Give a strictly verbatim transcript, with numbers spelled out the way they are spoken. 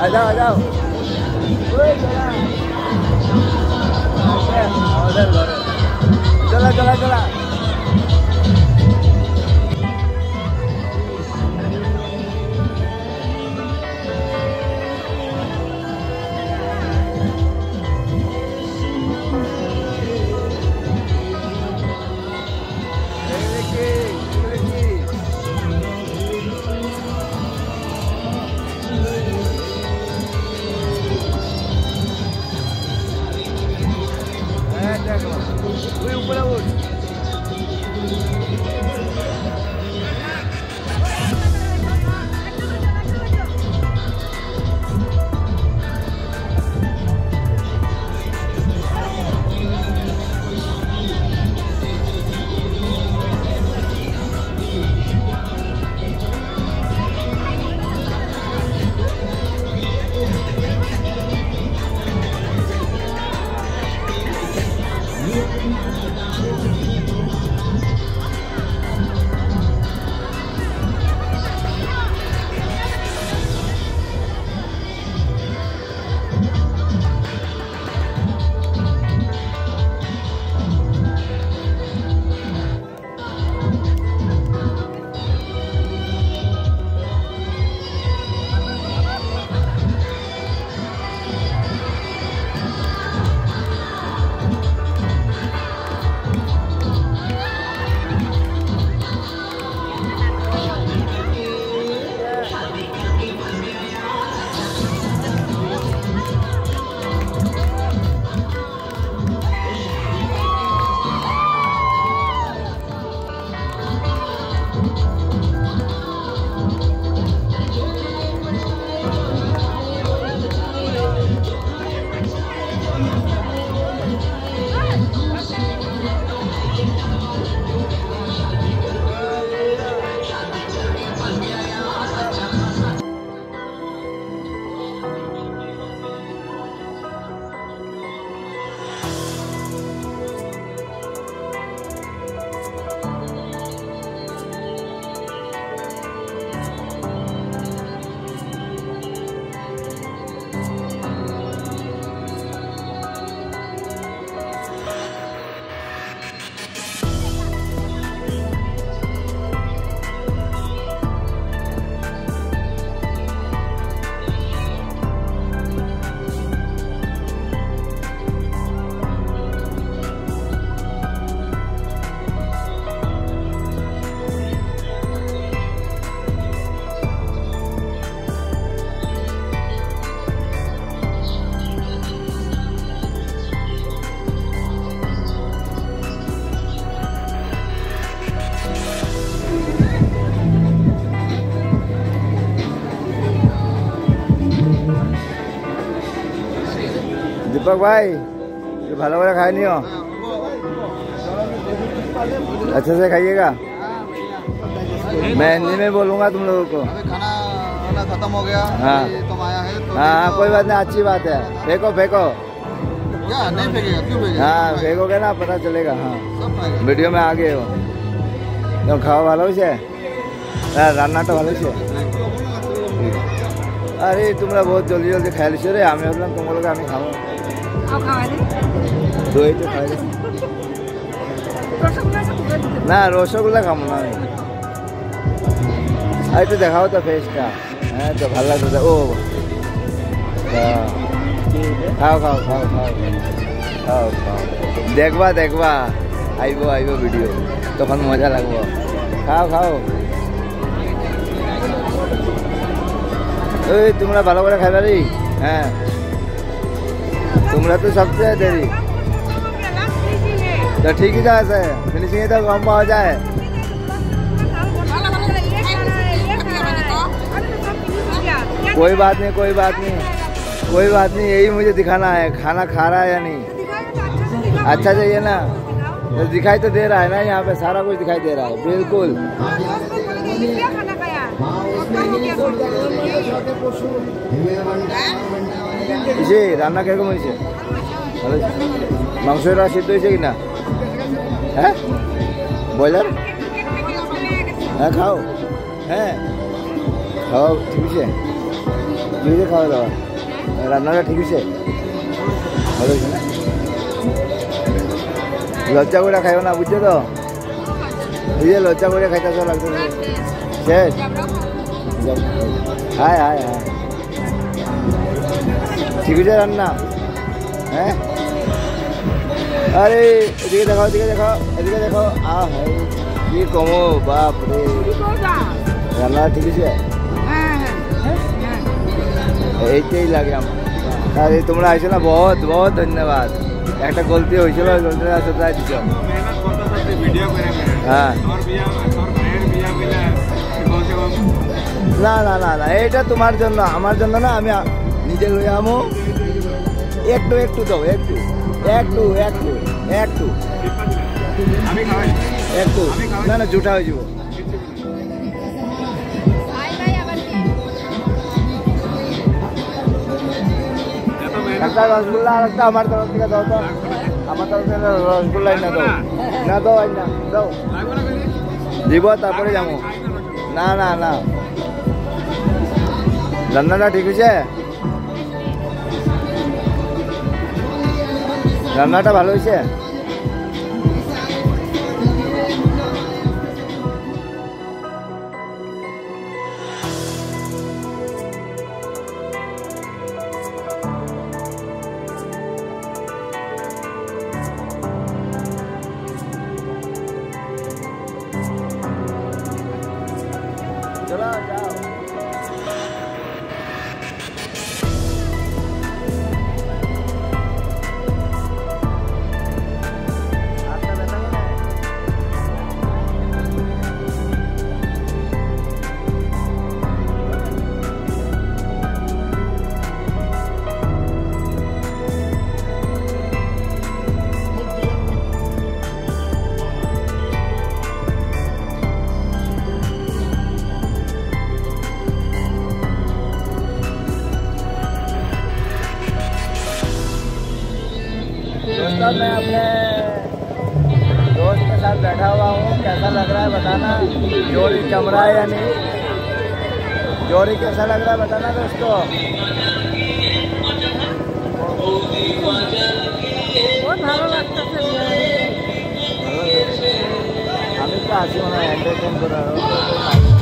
आ जाओ आ जाओ चला चला चला Uy, ऊपर आओ। दीपक भाई ये भाला वाला खाए नहीं हो? अच्छे से खाइएगा। मैं हिंदी में बोलूँगा तुम लोगों को। खाना वाला खत्म हो गया। हाँ तुम आया है तो हाँ कोई बात नहीं, अच्छी बात है। फेंको फेंको। क्या नहीं फेंकेगा? क्यों फेंकेगा? हाँ फेंकोगे ना पता चलेगा। हाँ वीडियो में आ गए हो तो खाओ भालो से रान्ना तो भालो से। अरे तुमरा बहुत जल्दी जल्दी खाई लिस रे। हमें भावलाम तुम लोग हमें खाओ दही तो खाई ना रसगुल्ला खामो ना। अरे तो देखाओ तो फेसटा। हाँ तो ভাল লাগছে। ओ खाओ खाओ खाओ खाओ खाओ खाओ देखबा देखबा आइबो आइबो वीडियो तखन मजा लागबो। खाओ खाओ। ओए तुमरा ভালো করে খাইবা রে। হ্যাঁ तुमरा तो सबसे देरी तो ठीक ही जाए फिनिशिंग तो कम हो जाए। कोई बात नहीं कोई बात नहीं कोई बात नहीं, यही मुझे दिखाना है खाना खा रहा है या नहीं। अच्छा चाहिए ना तो दिखाई तो दे रहा है ना, यहाँ पे सारा कुछ दिखाई दे रहा है बिल्कुल। इसे रान्ना किरकम হয়েছে? ভালো মাংসটা সিদ্ধ হয়েছে কিনা? হ্যাঁ ব্রয়লার? হ্যাঁ খাও। হ্যাঁ খাও ঠিক আছে। ঠিক আছে খাওয়া দাওয়া রান্নাটা ঠিক আছে ভালো হয়েছে না লজ্জা করে খাইও না বুঝছো তো এই যে লজ্জা করে খাইতেছ লাগছে শেষ হায় হায় হায় ঠিক আছে রান্না হ্যাঁ আরে এদিকে দেখাও এদিকে দেখাও এদিকে দেখো আ হাই কি কমো বাপ রে রান্না ঠিক আছে এইটাই লাগে আমার আরে তোমরা আইছো না বহুত বহুত ধন্যবাদ একটা গলতি হয়েছিল গলতিটা সোজাই দিছ হ্যাঁ না না না না এইটা তোমার জন্য আমার জন্য না আমি নিজে লই আমো একটু একটু দাও একটু একটু একটু একটু একটু না না জুটা হয়ে যাব একটা রসগোল্লা আর একটা আমার তরফ থেকে দাও তো আমার তরফ থেকে রসগোল্লাই না দাও না দাও না দাও দিব তারপরে যাবো না না না রান্নাটা ঠিক হয়েছে রান্নাটা ভালো হয়েছে चलो जाओ दोस्तों मैं अपने दोस्त के साथ बैठा हुआ हूँ कैसा लग रहा है बताना जोड़ी जम रहा है या नहीं जोड़ी कैसा लग रहा है बताना दोस्तों बहुत ভালো লাগতেছে আমি তো আসি মানে এন্টারটেইন করার